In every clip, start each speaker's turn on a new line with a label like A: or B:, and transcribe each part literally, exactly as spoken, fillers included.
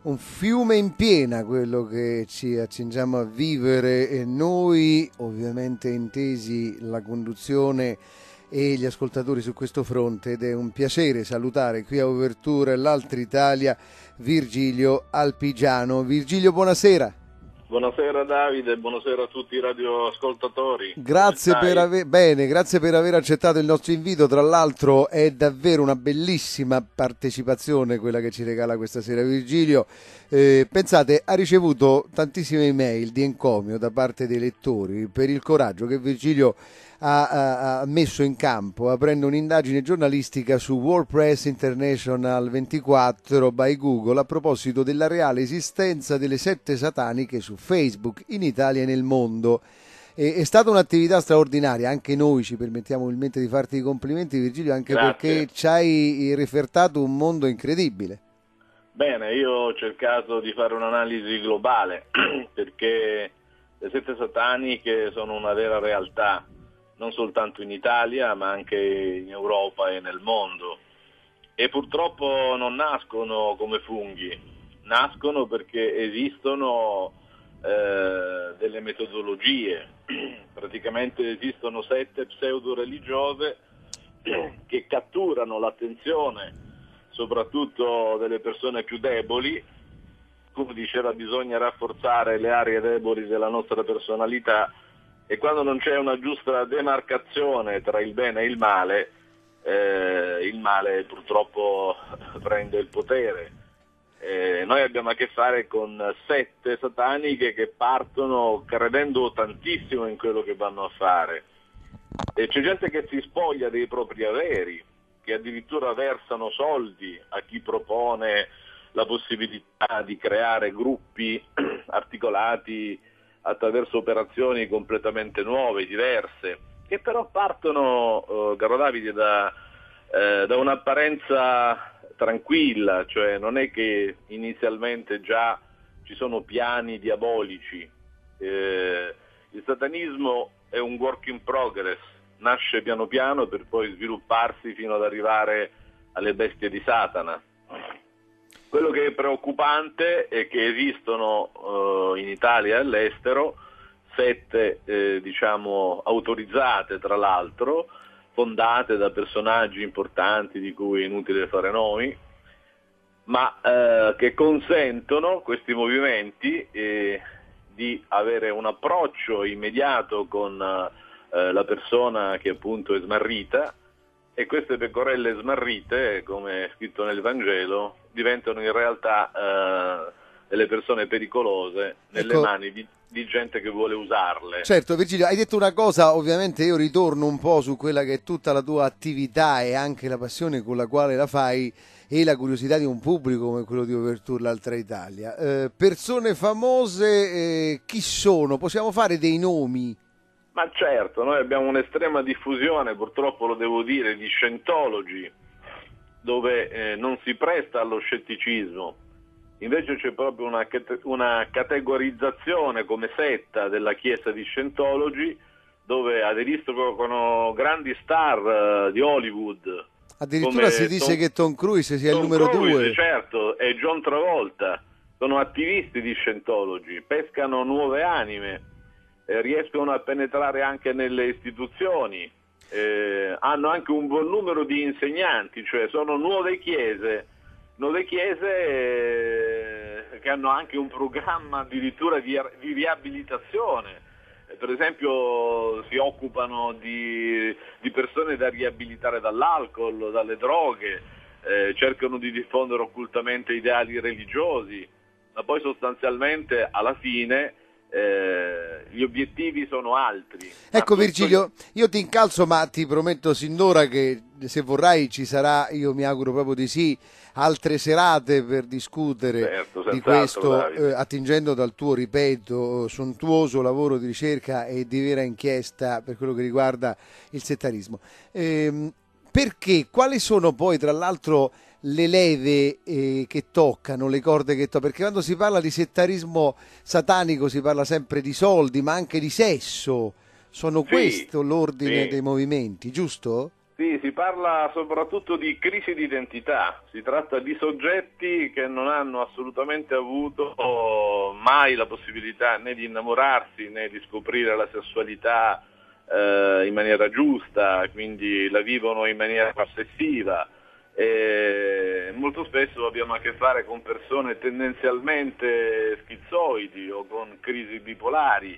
A: un fiume in piena quello che ci accingiamo a vivere e noi, ovviamente intesi la conduzione e gli ascoltatori su questo fronte, ed è un piacere salutare qui a Overture l'Altra Italia Virgilio Alpigiano. Virgilio, buonasera.
B: Buonasera Davide, buonasera a tutti i radioascoltatori.
A: Grazie per aver, bene, grazie per aver accettato il nostro invito. Tra l'altro è davvero una bellissima partecipazione quella che ci regala questa sera Virgilio. Eh, pensate, ha ricevuto tantissime email di encomio da parte dei lettori per il coraggio che Virgilio ha, ha, ha messo in campo aprendo un'indagine giornalistica su World Press International ventiquattro by Google a proposito della reale esistenza delle sette sataniche su Facebook in Italia e nel mondo. E, è stata un'attività straordinaria, anche noi ci permettiamo umilmente di farti i complimenti Virgilio, anche
B: Grazie.
A: Perché ci hai rifertato un mondo incredibile.
B: Bene, io ho cercato di fare un'analisi globale perché le sette sataniche sono una vera realtà, non soltanto in Italia ma anche in Europa e nel mondo, e purtroppo non nascono come funghi, nascono perché esistono eh, delle metodologie, praticamente esistono sette pseudo religiose che catturano l'attenzione soprattutto delle persone più deboli. Come diceva, bisogna rafforzare le aree deboli della nostra personalità, e quando non c'è una giusta demarcazione tra il bene e il male, eh, il male purtroppo prende il potere. Eh, noi abbiamo a che fare con sette sataniche che partono credendo tantissimo in quello che vanno a fare, e c'è gente che si spoglia dei propri averi, che addirittura versano soldi a chi propone la possibilità di creare gruppi articolati attraverso operazioni completamente nuove, diverse, che però partono, eh, caro Davide, da, eh, da un'apparenza tranquilla, cioè non è che inizialmente già ci sono piani diabolici. Eh, il satanismo è un work in progress, nasce piano piano per poi svilupparsi fino ad arrivare alle bestie di Satana. Quello che è preoccupante è che esistono eh, in Italia e all'estero sette eh, diciamo autorizzate, tra l'altro, fondate da personaggi importanti di cui è inutile fare nomi, ma eh, che consentono questi movimenti eh, di avere un approccio immediato con eh, la persona che appunto è smarrita, e queste pecorelle smarrite, come è scritto nel Vangelo, diventano in realtà eh, delle persone pericolose nelle
A: ecco,
B: mani di, di gente che vuole usarle.
A: Certo Virgilio, hai detto una cosa, ovviamente io ritorno un po' su quella che è tutta la tua attività e anche la passione con la quale la fai e la curiosità di un pubblico come quello di Overture l'Altra Italia. Eh, persone famose, eh, chi sono? Possiamo fare dei nomi?
B: Ma certo, noi abbiamo un'estrema diffusione, purtroppo lo devo dire, di scientologi, dove eh, non si presta allo scetticismo. Invece c'è proprio una, una categorizzazione come setta della chiesa di scientologi, dove aderiscono grandi star uh, di Hollywood.
A: Addirittura si dice
B: Tom,
A: che Tom Cruise sia
B: Tom
A: il numero
B: Cruise,
A: due.
B: Certo, e John Travolta. Sono attivisti di scientologi, pescano nuove anime, eh, riescono a penetrare anche nelle istituzioni, eh, hanno anche un buon numero di insegnanti, cioè sono nuove chiese, nuove chiese eh, che hanno anche un programma addirittura di, di riabilitazione. Eh, per esempio si occupano di, di persone da riabilitare dall'alcol, dalle droghe, eh, cercano di diffondere occultamente ideali religiosi, ma poi sostanzialmente alla fine eh, gli obiettivi sono altri.
A: Ecco
B: ma
A: Virgilio, io ti incalzo, ma ti prometto sin d'ora che se vorrai ci sarà, io mi auguro proprio di sì, altre serate per discutere
B: certo,
A: di questo,
B: altro,
A: eh, attingendo dal tuo, ripeto, sontuoso lavoro di ricerca e di vera inchiesta per quello che riguarda il settarismo. Ehm, perché? Quali sono poi, tra l'altro, le leve eh, che toccano, le corde che toccano? Perché quando si parla di settarismo satanico si parla sempre di soldi, ma anche di sesso. Sono
B: sì,
A: questo l'ordine
B: sì.
A: dei movimenti, giusto?
B: Sì, si parla soprattutto di crisi di identità, si tratta di soggetti che non hanno assolutamente avuto mai la possibilità né di innamorarsi né di scoprire la sessualità eh, in maniera giusta, quindi la vivono in maniera ossessiva. E molto spesso abbiamo a che fare con persone tendenzialmente schizoidi o con crisi bipolari,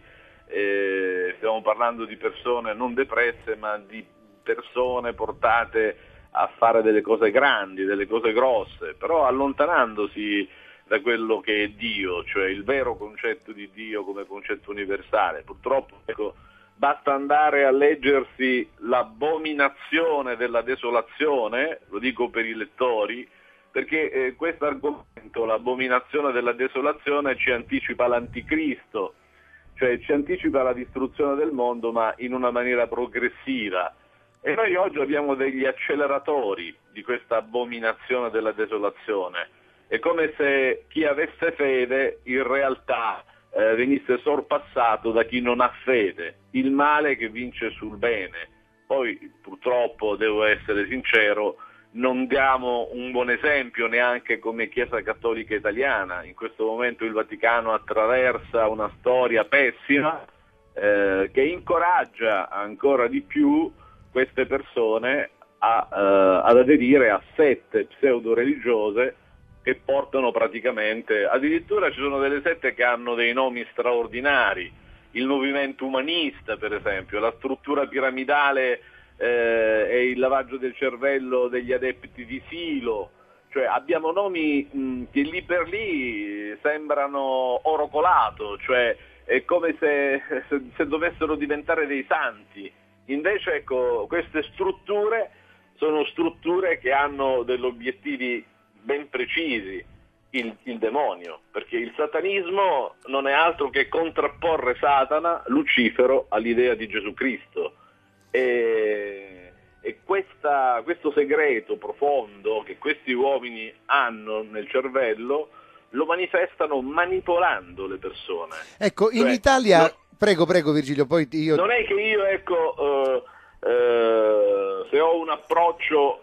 B: e stiamo parlando di persone non depresse ma di persone portate a fare delle cose grandi, delle cose grosse, però allontanandosi da quello che è Dio, cioè il vero concetto di Dio come concetto universale. Purtroppo, ecco, basta andare a leggersi l'abominazione della desolazione, lo dico per i lettori, perché eh, questo argomento, l'abominazione della desolazione, ci anticipa l'anticristo, cioè ci anticipa la distruzione del mondo, ma in una maniera progressiva. E noi oggi abbiamo degli acceleratori di questa abominazione della desolazione. È come se chi avesse fede in realtà eh, venisse sorpassato da chi non ha fede, il male che vince sul bene. Poi purtroppo, devo essere sincero, non diamo un buon esempio neanche come Chiesa Cattolica Italiana. In questo momento il Vaticano attraversa una storia pessima eh, che incoraggia ancora di più queste persone a, uh, ad aderire a sette pseudo-religiose che portano praticamente, addirittura ci sono delle sette che hanno dei nomi straordinari, il movimento umanista per esempio, la struttura piramidale eh, e il lavaggio del cervello degli adepti di Silo, cioè abbiamo nomi mh, che lì per lì sembrano oro colato, cioè è come se, se, se dovessero diventare dei santi. Invece ecco, queste strutture sono strutture che hanno degli obiettivi ben precisi, il, il demonio, perché il satanismo non è altro che contrapporre Satana, Lucifero, all'idea di Gesù Cristo. E, e questa, questo segreto profondo che questi uomini hanno nel cervello lo manifestano manipolando le persone.
A: Ecco, in
B: cioè,
A: Italia...
B: No,
A: Prego, prego Virgilio, poi io...
B: Non è che io, ecco, eh, eh, se ho un approccio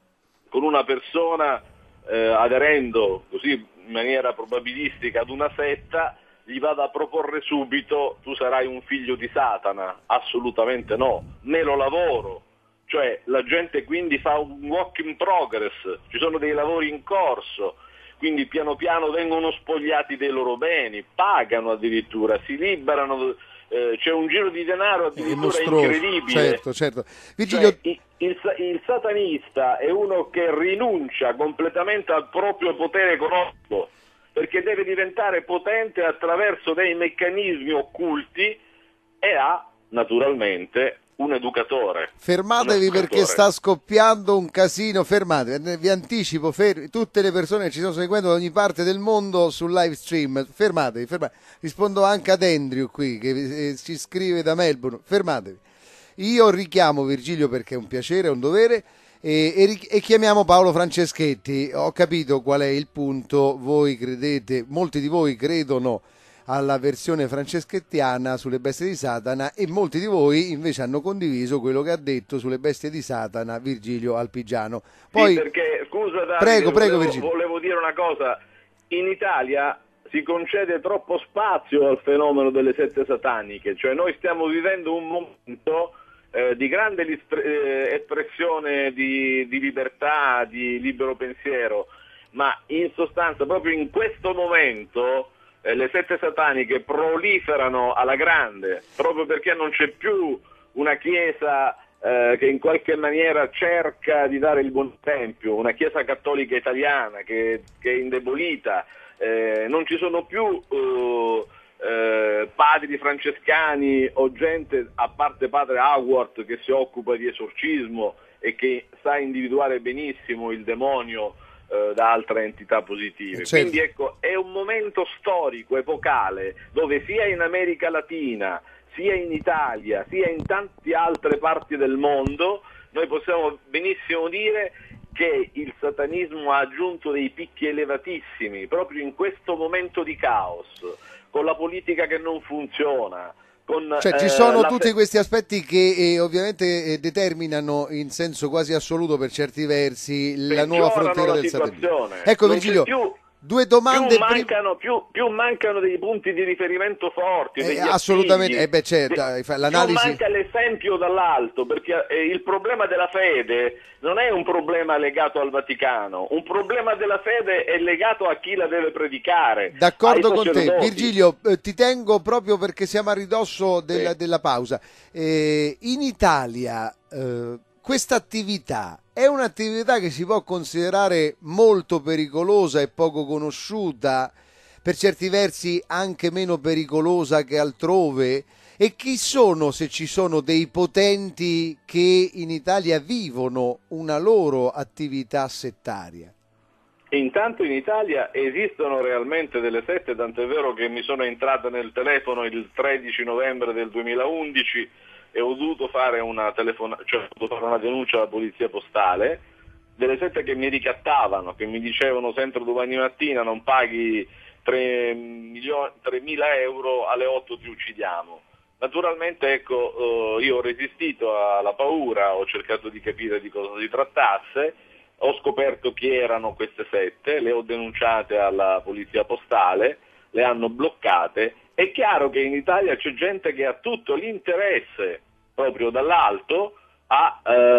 B: con una persona eh, aderendo così in maniera probabilistica ad una setta, gli vado a proporre subito tu sarai un figlio di Satana. Assolutamente no, me lo lavoro. Cioè la gente quindi fa un work in progress, ci sono dei lavori in corso, quindi piano piano vengono spogliati dei loro beni, pagano addirittura, si liberano, eh, c'è un giro di denaro addirittura incredibile.
A: Certo, certo. Virgilio...
B: Cioè, il, il, il satanista è uno che rinuncia completamente al proprio potere economico, perché deve diventare potente attraverso dei meccanismi occulti e ha naturalmente un educatore.
A: Fermatevi
B: un
A: perché sta scoppiando un casino, fermatevi, vi anticipo, fer- tutte le persone che ci stanno seguendo da ogni parte del mondo sul live stream, fermatevi, fermatevi. Rispondo anche ad Andrew qui che eh, ci scrive da Melbourne, fermatevi. Io richiamo Virgilio perché è un piacere, è un dovere e, e, e chiamiamo Paolo Franceschetti. Ho capito qual è il punto, voi credete, molti di voi credono alla versione franceschettiana sulle bestie di Satana e molti di voi invece hanno condiviso quello che ha detto sulle bestie di Satana Virgilio Alpigiano. Poi,
B: sì, perché scusa Davide,
A: prego, prego,
B: volevo,
A: Virgilio.
B: volevo dire una cosa, in Italia si concede troppo spazio al fenomeno delle sette sataniche, cioè noi stiamo vivendo un momento eh, di grande eh, espressione di, di libertà, di libero pensiero, ma in sostanza proprio in questo momento Eh, le sette sataniche proliferano alla grande, proprio perché non c'è più una chiesa eh, che in qualche maniera cerca di dare il buon esempio, una chiesa cattolica italiana che, che è indebolita, eh, non ci sono più uh, eh, padri francescani o gente, a parte padre Howard che si occupa di esorcismo e che sa individuare benissimo il demonio da altre entità positive.
A: Certo.
B: Quindi ecco, è un momento storico, epocale, dove sia in America Latina, sia in Italia, sia in tante altre parti del mondo, noi possiamo benissimo dire che il satanismo ha aggiunto dei picchi elevatissimi, proprio in questo momento di caos, con la politica che non funziona, con,
A: cioè ci
B: eh,
A: sono
B: la
A: tutti
B: fe-
A: questi aspetti che eh, ovviamente eh, determinano in senso quasi assoluto per certi versi la nuova
B: peggiorano
A: frontiera
B: la
A: del satanismo.
B: situazione.
A: Ecco
B: Non c'è
A: Virgilio,
B: più,
A: due
B: più
A: domande prim-
B: mancano, più, più mancano dei punti di riferimento forti,
A: eh,
B: degli
A: assolutamente,
B: appigli,
A: eh beh certo,
B: de-
A: dai, fa-
B: più
A: l'analisi.
B: manca l'esempio dall'alto, perché eh, il problema della fede non è un problema legato al Vaticano, un problema della fede è legato a chi la deve predicare, ai
A: D'accordo con te.
B: sacerdoti.
A: Virgilio, eh, ti tengo proprio perché siamo a ridosso
B: Sì.
A: della, della pausa. Eh, in Italia eh, questa attività è un'attività che si può considerare molto pericolosa e poco conosciuta, per certi versi anche meno pericolosa che altrove? E chi sono, se ci sono dei potenti che in Italia vivono una loro attività settaria?
B: Intanto in Italia esistono realmente delle sette, tant'è vero che mi sono entrate nel telefono il tredici novembre del duemilaundici e ho dovuto fare una, telefona- cioè, ho dovuto fare una denuncia alla polizia postale, delle sette che mi ricattavano, che mi dicevano se entro domani mattina non paghi tremila euro, alle otto ti uccidiamo. Naturalmente ecco, eh, io ho resistito alla paura, ho cercato di capire di cosa si trattasse, ho scoperto chi erano queste sette, le ho denunciate alla polizia postale, le hanno bloccate. È chiaro che in Italia c'è gente che ha tutto l'interesse, proprio dall'alto, a,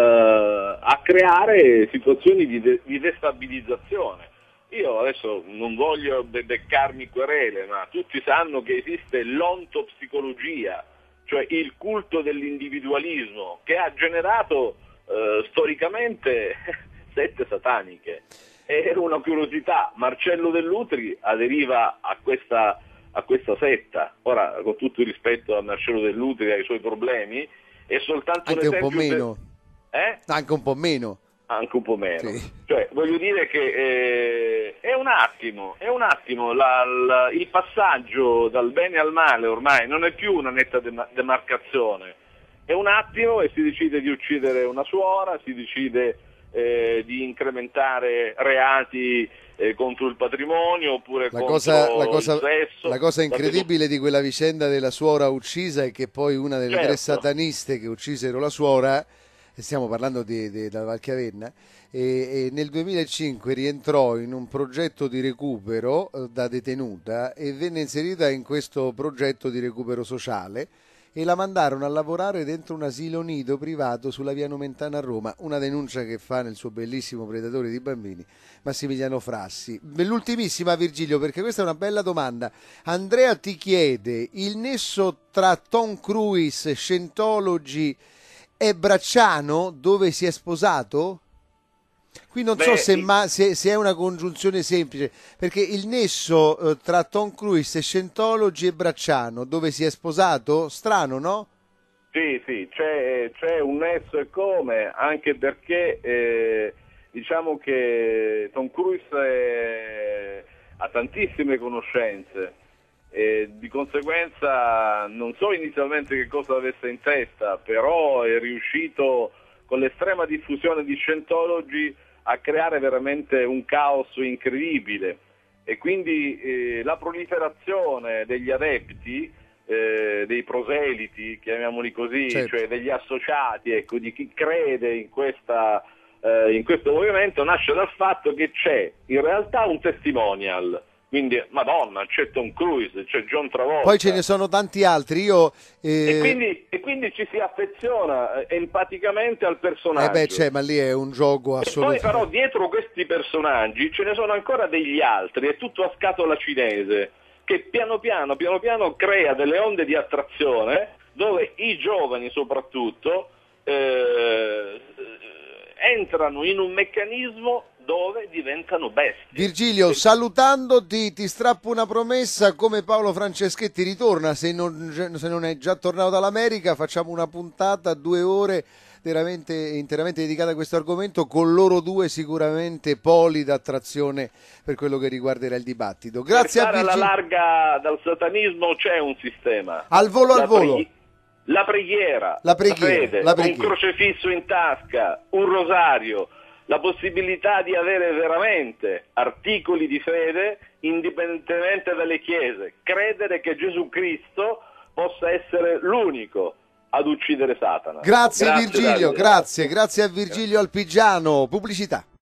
B: eh, a creare situazioni di, de- di destabilizzazione. Io adesso non voglio be- beccarmi querele, ma tutti sanno che esiste l'ontopsicologia, cioè il culto dell'individualismo, che ha generato eh, storicamente sette sataniche. Era una curiosità, Marcello Dell'Utri aderiva a questa, a questa setta. Ora, con tutto il rispetto a Marcello Dell'Utri e ai suoi problemi, è soltanto
A: Anche
B: un
A: un po'
B: esempio...
A: meno.
B: De... Eh?
A: Anche un po' meno.
B: Anche un po' meno.
A: Sì.
B: Cioè, voglio dire che eh, è un attimo, è un attimo la, la, il passaggio dal bene al male ormai non è più una netta dem- demarcazione. È un attimo e si decide di uccidere una suora, si decide eh, di incrementare reati eh, contro il patrimonio oppure
A: La
B: contro
A: cosa, la,
B: il
A: cosa,
B: sesso.
A: la cosa
B: la pedo-
A: incredibile di quella vicenda della suora uccisa è che poi una delle tre
B: Certo.
A: sataniste che uccisero la suora, e stiamo parlando di, di, della Valchiavenna, e, e nel duemilacinque rientrò in un progetto di recupero eh, da detenuta e venne inserita in questo progetto di recupero sociale e la mandarono a lavorare dentro un asilo nido privato sulla via Nomentana a Roma, una denuncia che fa nel suo bellissimo Predatore di bambini Massimiliano Frassi. L'ultimissima Virgilio, perché questa è una bella domanda. Andrea ti chiede, il nesso tra Tom Cruise, Scientology e Bracciano, dove si è sposato? Qui non
B: Beh,
A: so se, ma, se, se è una congiunzione semplice, perché il nesso eh, tra Tom Cruise e Scientology e Bracciano, dove si è sposato? Strano, no?
B: Sì, sì, c'è, c'è un nesso e come, anche perché eh, diciamo che Tom Cruise è- ha tantissime conoscenze e di conseguenza non so inizialmente che cosa avesse in testa, però è riuscito con l'estrema diffusione di Scientology a creare veramente un caos incredibile e quindi eh, la proliferazione degli adepti, eh, dei proseliti, chiamiamoli così,
A: Certo.
B: cioè degli associati, ecco, di chi crede in, questa, eh, in questo movimento, nasce dal fatto che c'è in realtà un testimonial. Quindi, Madonna, c'è Tom Cruise, c'è John Travolta.
A: Poi ce ne sono tanti altri. Io, eh...
B: E, quindi, e quindi ci si affeziona eh, empaticamente al personaggio.
A: Eh beh, c'è, ma lì è un gioco
B: E poi
A: assolutamente.
B: però dietro questi personaggi ce ne sono ancora degli altri, è tutto a scatola cinese, che piano piano, piano piano crea delle onde di attrazione dove i giovani soprattutto eh, entrano in un meccanismo dove diventano bestie.
A: Virgilio, salutandoti ti strappo una promessa, come Paolo Franceschetti ritorna, se non, se non è già tornato dall'America, facciamo una puntata, due ore interamente, interamente dedicata a questo argomento, con loro due sicuramente poli d'attrazione per quello che riguarderà il dibattito. Grazie
B: per
A: a
B: stare
A: Virgilio.
B: alla larga dal satanismo c'è un sistema.
A: Al volo, al
B: La
A: volo.
B: preghi- La preghiera,
A: La preghiera,
B: fede,
A: la preghiera.
B: un crocefisso in tasca, un rosario, la possibilità di avere veramente articoli di fede indipendentemente dalle chiese, credere che Gesù Cristo possa essere l'unico ad uccidere Satana.
A: Grazie, grazie Virgilio,
B: Davide.
A: grazie, grazie a Virgilio Alpigiano. Pubblicità.